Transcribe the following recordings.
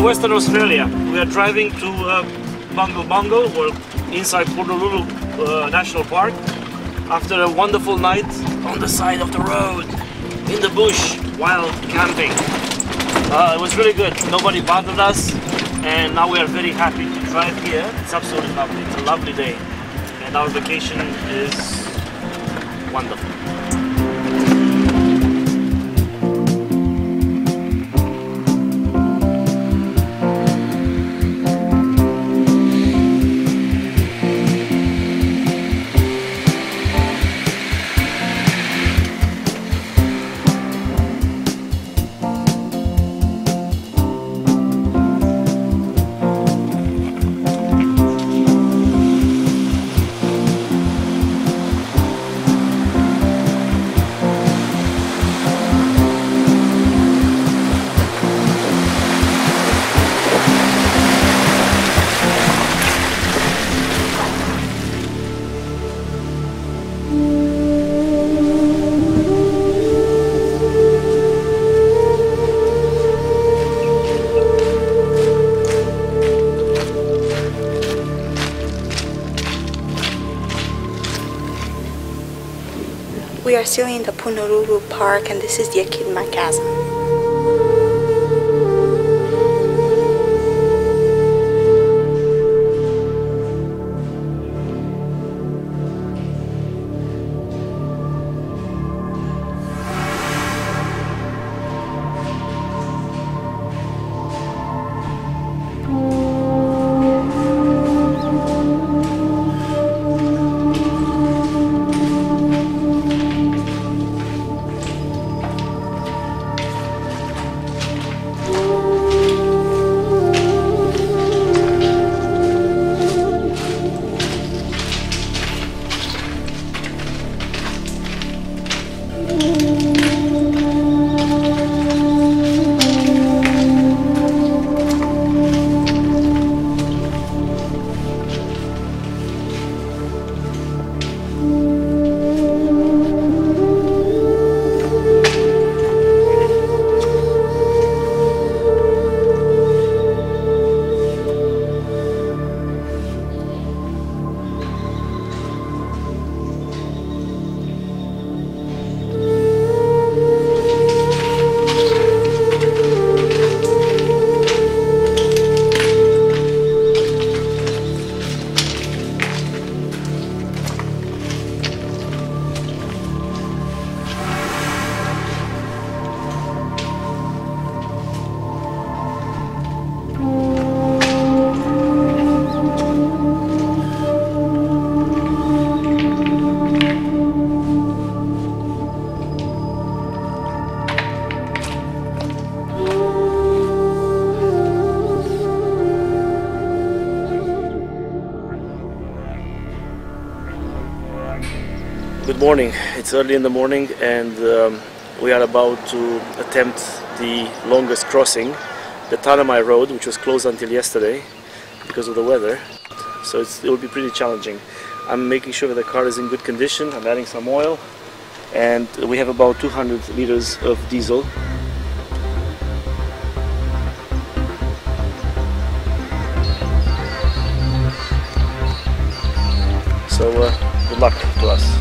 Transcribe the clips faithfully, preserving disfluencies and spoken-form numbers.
Western Australia. We are driving to uh, Bungle Bungle, or inside Purnululu uh, National Park, after a wonderful night on the side of the road, in the bush, while camping. Uh, it was really good. Nobody bothered us, and now we are very happy to drive here. It's absolutely lovely. It's a lovely day, and our vacation is wonderful. We are still in the Purnululu Park, and this is the Echidna Chasm. Good morning. It's early in the morning, and um, we are about to attempt the longest crossing, the Tanami Road, which was closed until yesterday because of the weather. So it's, it will be pretty challenging. I'm making sure that the car is in good condition. I'm adding some oil, and we have about two hundred liters of diesel. So uh, good luck to us.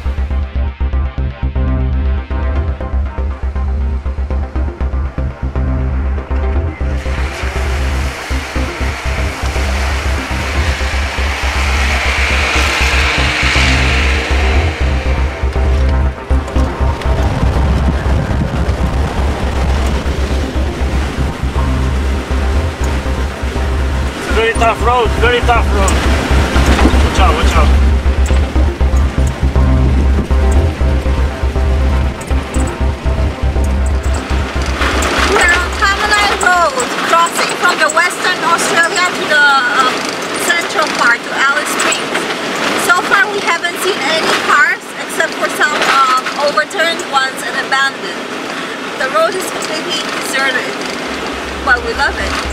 Very tough road, very tough road. Watch out, watch out. We're on Tanami Road, crossing from the Western Australia to the um, Central Park, to Alice Springs. So far we haven't seen any cars except for some um, overturned ones and abandoned. The road is completely deserted, but we love it.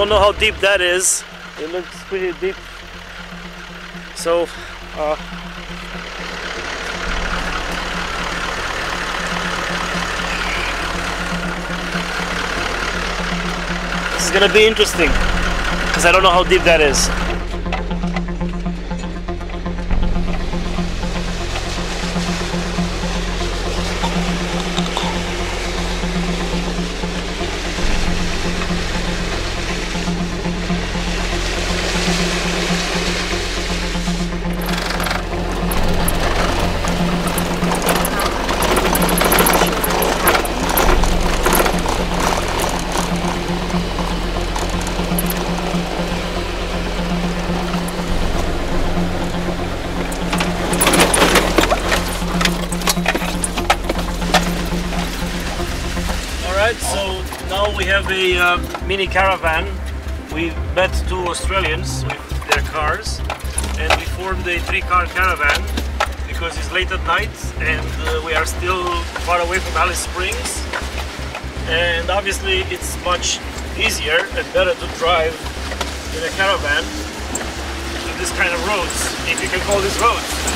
don't know how deep that is. It looks pretty deep. So, uh, this is gonna be interesting because I don't know how deep that is. So now we have a uh, mini caravan. We met two Australians with their cars and we formed a three-car caravan because it's late at night and uh, we are still far away from Alice Springs, and obviously it's much easier and better to drive in a caravan in this kind of roads, if you can call this roads.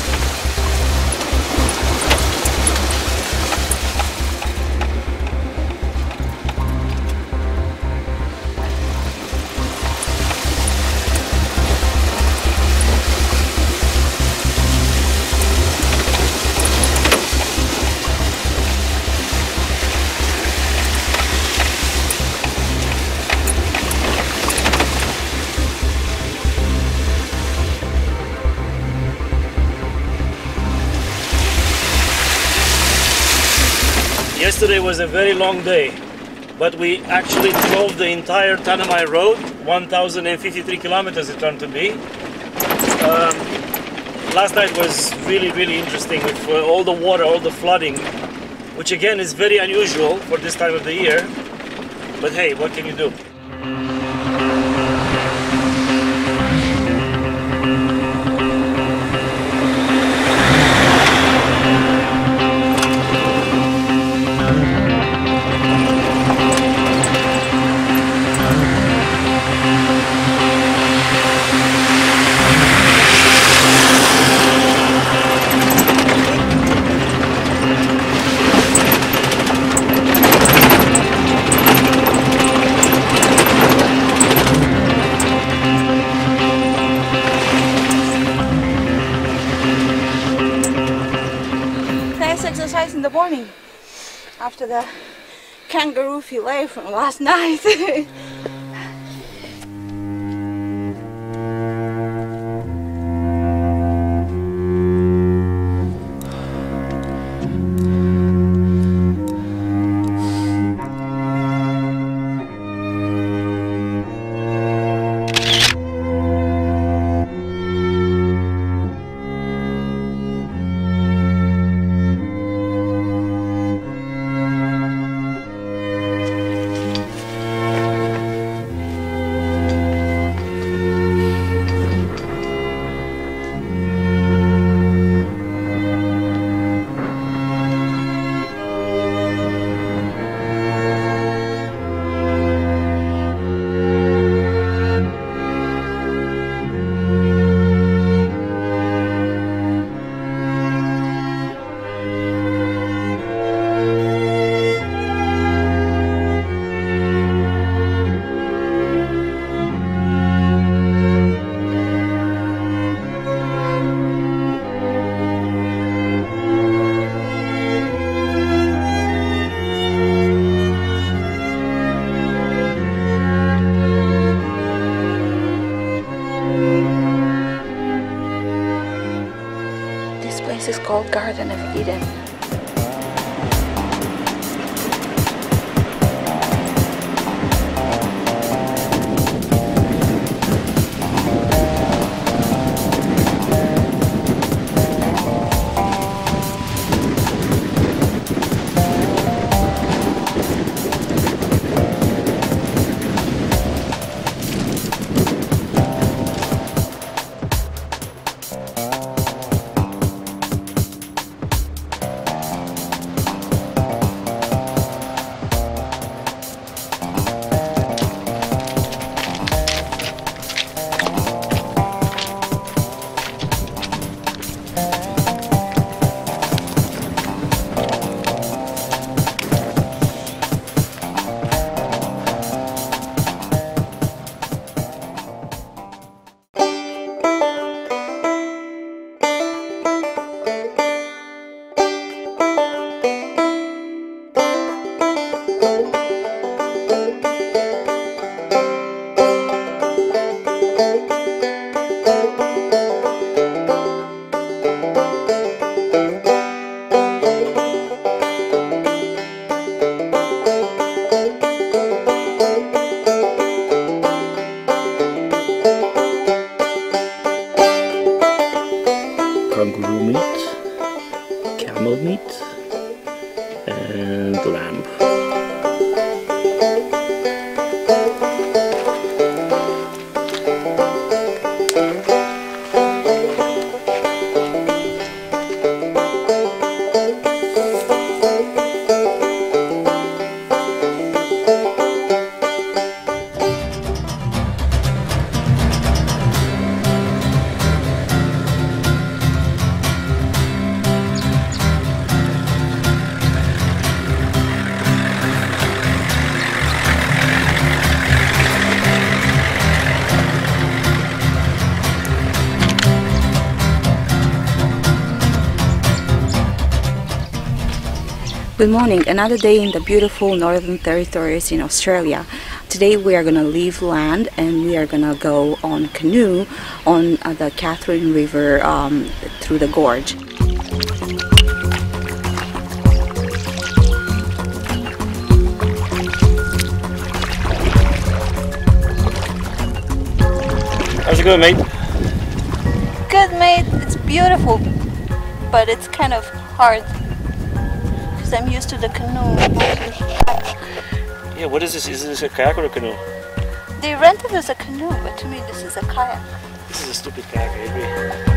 Yesterday was a very long day, but we actually drove the entire Tanami Road, one thousand fifty-three kilometers it turned to be. Um, last night was really, really interesting with uh, all the water, all the flooding, which again is very unusual for this time of the year. But hey, what can you do? Exercise in the morning after the kangaroo fillet from last night. This is called Garden of Eden. Good morning, another day in the beautiful Northern Territories in Australia. Today we are going to leave land and we are going to go on canoe on uh, the Katherine River um, through the gorge. How's it going, mate? Good, mate. It's beautiful, but it's kind of hard. I'm used to the canoe. Yeah, what is this? Is this a kayak or a canoe? They rented us a canoe, but to me this is a kayak. This is a stupid kayak, I agree.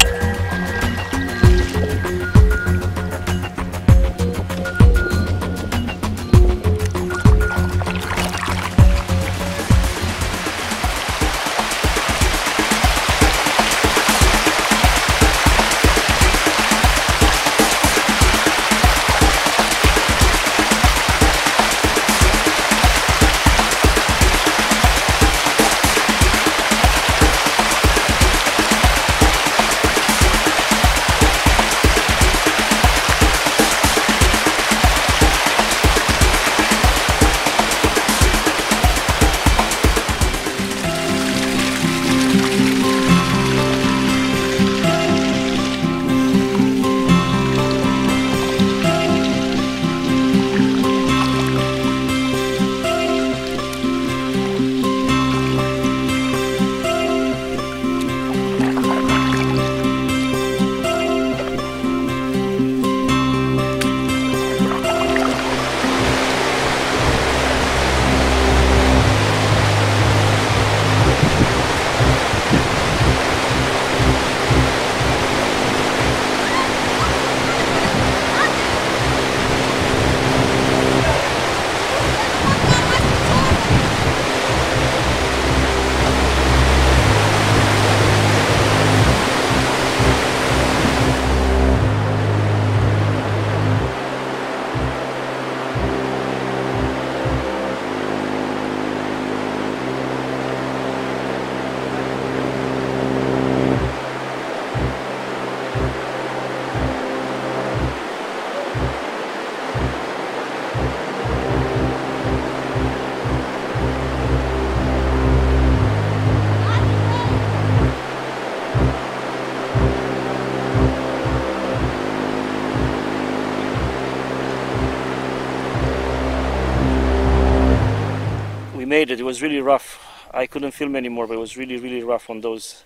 Made it. It was really rough. I couldn't film anymore, but it was really, really rough on those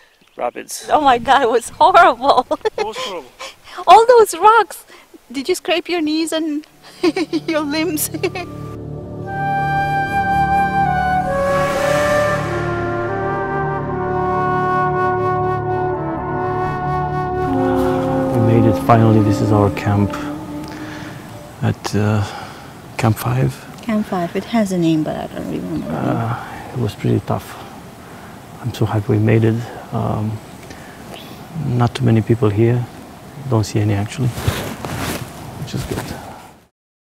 rapids. Oh my god, it was horrible. It was horrible. All those rocks. Did you scrape your knees and your limbs? We made it finally. This is our camp at uh, Camp five. Camp five. It has a name, but I don't remember. Uh, it was pretty tough. I'm so happy we made it. Um, not too many people here. Don't see any actually, which is good.